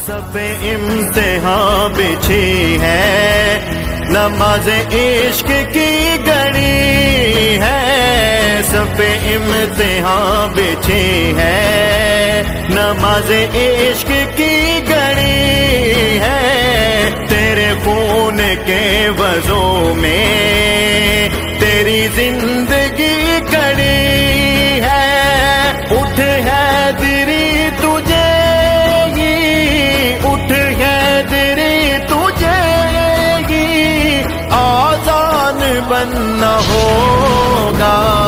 सब पे इम्तिहान बिछी है, नमाज इश्क की घड़ी है। सब पे इम्तिहान बिछी है, नमाज इश्क की घड़ी है। तेरे खून के वज़ू में तेरी जिंदगी कड़ी है। उठ हैदरी तुझे ही, उठ हैदरी तुझे ही, आज़ान बनना होगा।